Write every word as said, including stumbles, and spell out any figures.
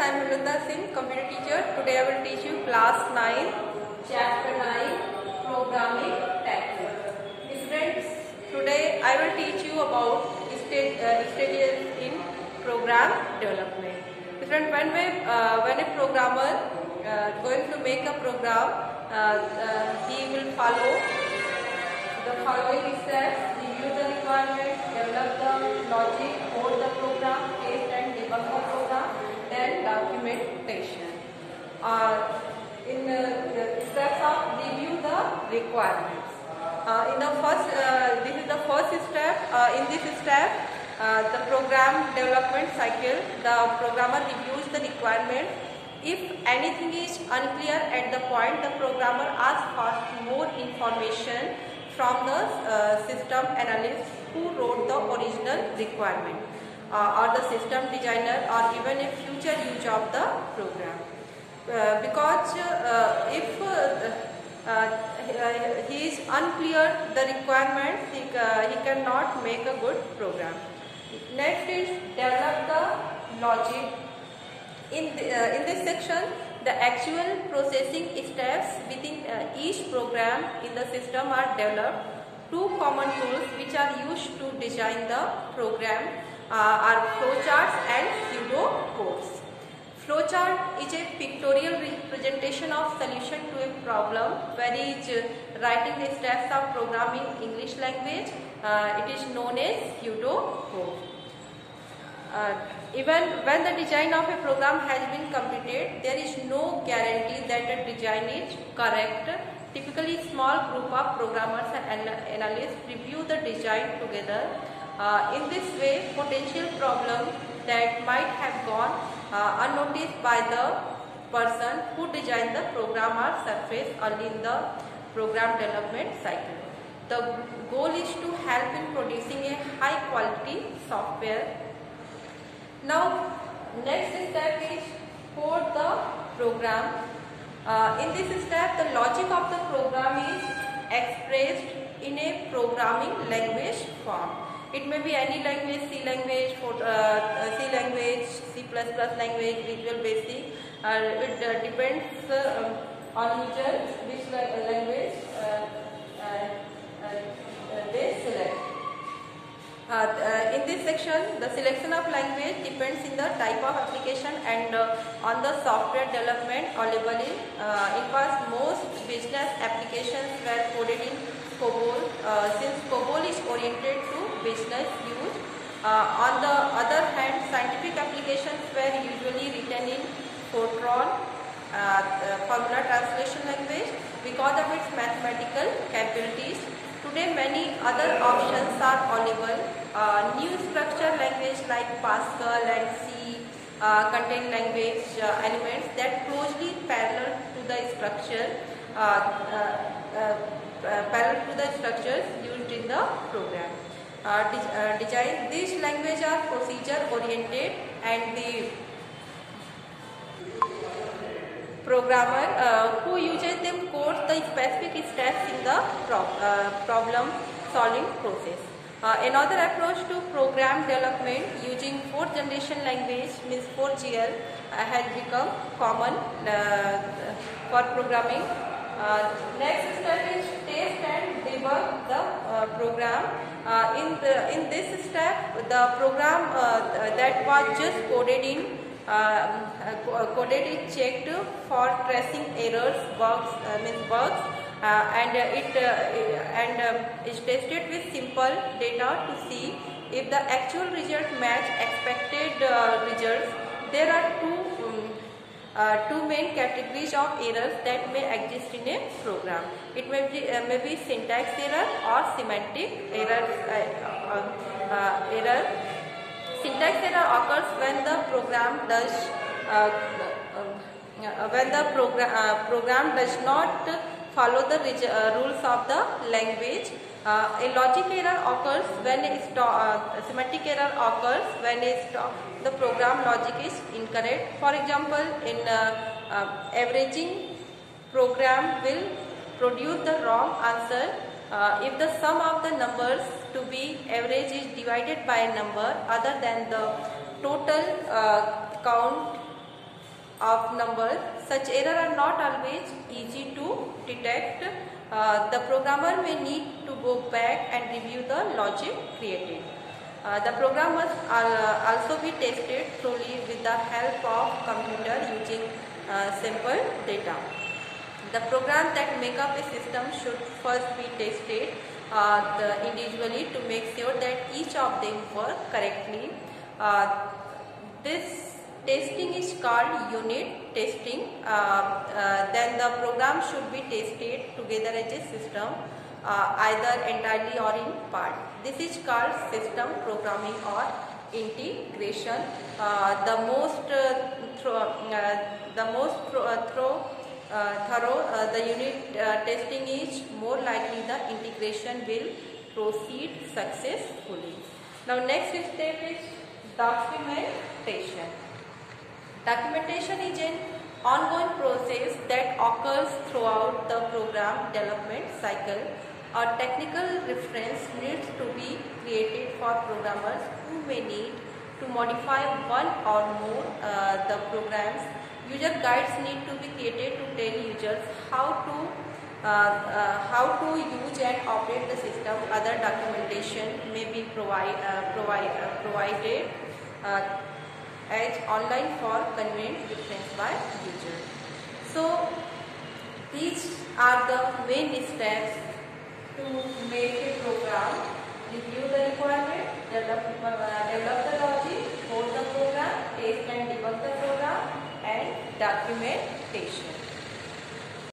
I am Hemlata Singh, computer teacher. Today I will teach you class nine, chapter nine, programming text. Students, today I will teach you about stage, uh, stages in program development. Students, when we, uh, when a programmer uh, going to make a program, uh, uh, he will follow the following steps: review the requirement, develop the logic, code the program, test and debug the program, then documentation. Uh, in uh, the steps of review the requirements. Uh, in the first, uh, this is the first step. Uh, in this step, uh, the program development cycle, the programmer reviews the requirement. If anything is unclear at the point, the programmer asks for more information from the uh, system analyst who wrote the original requirement, uh, or the system designer, or even a future use of the program. Uh, because uh, if uh, uh, he is unclear the requirements, he, uh, he cannot make a good program. Next is develop the logic. In, the, uh, in this section, the actual processing steps within uh, each program in the system are developed. Two common tools which are used to design the program uh, are flowcharts and pseudocodes. Flowchart is a pictorial representation of solution to a problem where he is uh, writing the steps of programming English language. Uh, it is known as pseudocode. Uh, even when the design of a program has been completed, there is no guarantee that the design is correct. Typically, small group of programmers and analysts review the design together. Uh, in this way, potential problems that might have gone uh, unnoticed by the person who designed the program are surfaced early in the program development cycle. The goal is to help in producing a high quality software. Now, next step is code the program. Uh, in this step, the logic of the program is expressed in a programming language form. It may be any language, C language, for, uh, C language, C plus plus language, Visual Basic. Uh, it uh, depends uh, on user which language uh, uh, uh, they select. Uh, uh, in this section, the selection of language depends in the type of application and uh, on the software development available in. Uh, in past, most business applications were coded in COBOL. Uh, since COBOL is oriented to business use, uh, on the other hand, scientific applications were usually written in Fortran, uh, formula translation language, because of its mathematical capabilities. Today, many other options are available. Uh, new structure language like Pascal and C uh, contain language uh, elements that closely parallel to the structure, uh, uh, uh, uh, parallel to the structures used in the program. Uh, de uh, design. These languages are procedure oriented, and the programmer uh, who uses them codes the specific steps in the pro uh, problem solving process. Uh, another approach to program development using fourth generation language, means four G L, uh, has become common uh, for programming. Uh, next step is test and debug the uh, program. Uh, in, the, in this step, the program uh, that was just coded in Uh, uh, coded is checked for tracing errors, bugs, uh, means bugs, uh, and uh, it uh, and uh, is tested with simple data to see if the actual result match expected uh, results. There are two um, uh, two main categories of errors that may exist in a program. It may be uh, may be syntax error or semantic error. Uh, uh, uh, error. Syntax error occurs when the program does uh, uh, when the program uh, program does not follow the uh, rules of the language. Uh, a logic error occurs when a uh, semantic error occurs when a the program logic is incorrect. For example, in uh, uh, averaging, program will produce the wrong answer uh, if the sum of the numbers to be average is divided by a number other than the total uh, count of numbers. Such errors are not always easy to detect. Uh, the programmer may need to go back and review the logic created. Uh, the program must uh, also be tested thoroughly with the help of computer using uh, simple data. The programs that make up a system should first be tested uh, the individually to make sure that each of them work correctly. Uh, this testing is called unit testing. Uh, uh, then the program should be tested together as a system, uh, either entirely or in part. This is called system programming or integration. Uh, the most uh, thro uh, the most uh, through Uh, thorough uh, the unit uh, testing is, more likely the integration will proceed successfully. Now next step is documentation. Documentation is an ongoing process that occurs throughout the program development cycle. A technical reference needs to be created for programmers who may need to modify one or more uh, the programs. User guides need to be created to tell users how to uh, uh, how to use and operate the system. Other documentation may be provide, uh, provide, uh, provided uh, as online for convenient reference by user. So these are the main steps to make a program: review the requirement, develop, uh, develop the logic, code the program, test and debug the program, and documentation.